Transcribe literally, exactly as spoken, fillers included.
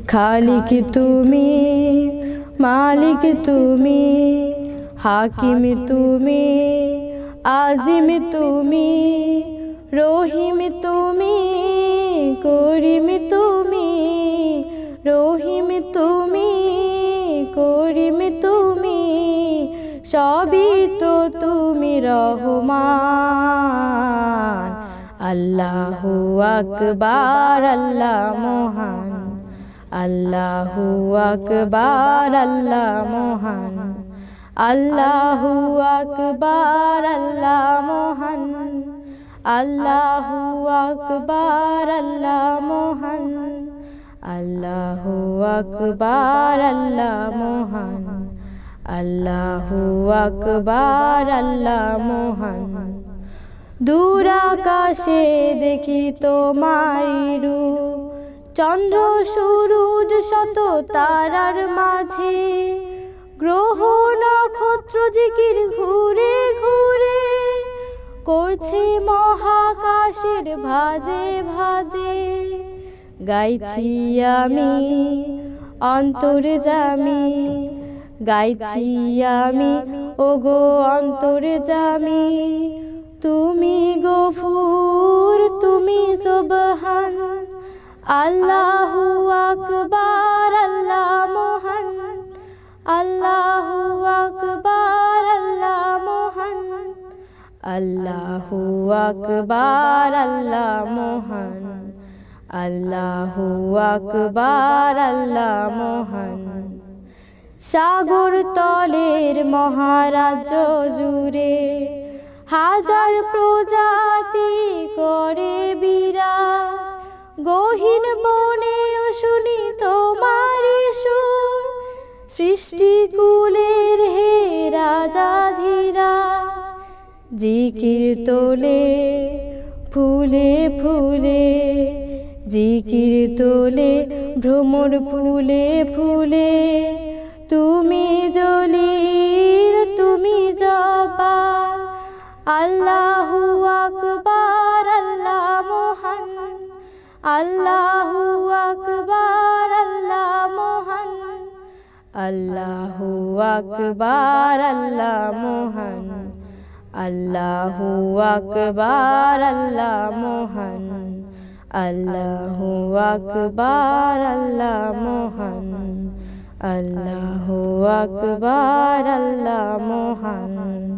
খালিক তুমি, মালিক তুমি, হাকিম তুমি, আজিম তুমি, রহিম তুমি, করিম তুমি, রহিম তুমি, করিম তুমি, সবই তো তুমি রহমান। আল্লাহু আকবার, আল্লাহ মহান, আল্লাহু আকবার, আল্লাহ মহান, আল্লাহু আকবার, আল্লাহ মহান, আল্লাহু আকবার, আল্লাহ মহান, আল্লাহু আকবার, আল্লাহ মহান, আল্লাহু আকবার, আল্লাহ মহান। দূর আকাশে দেখি তোমারি রূপ, চন্দ্র সূরজ শত তারার মাঝে, গ্রহ নক্ষত্র জিকির ঘুরে ঘুরে করছে মহাকাশের ভাজে ভাজে। গাইছি আমি অন্তর্যামী, গাইছি আমি ওগো অন্তর্যামী, তুমি গফুর তুমি সুবহান। আল্লাহু আকবার, আল্লাহ মহান, আল্লাহু আকবার, আল্লাহ মহান, আল্লাহু আকবার, আল্লাহ মহান, আল্লাহু আকবার, আল্লাহ মহান। সাগর তলের মহারাজ্য জুড়ে হাজার প্রজাতি করে বিরাট, গহীন বনে শুনি তোমারি সুর, সৃষ্টিকুলের হে রাজাধিরাজ। জিকির তোলে ফুলে ফুলে, জিকির তোলে ভ্রমর ফুলে ফুলে, তুমি জলিল তুমি জব্বার। আল্লাহু আকবার, আল্লাহ মহান, আল্লাহু আকবার, আল্লাহ মহান, আল্লাহু আকবার, আল্লাহ মহান, আল্লাহু আকবার, আল্লাহ মহান, আল্লাহু আকবার, আল্লাহ মহান, আল্লাহু আকবার, আল্লাহ মহান।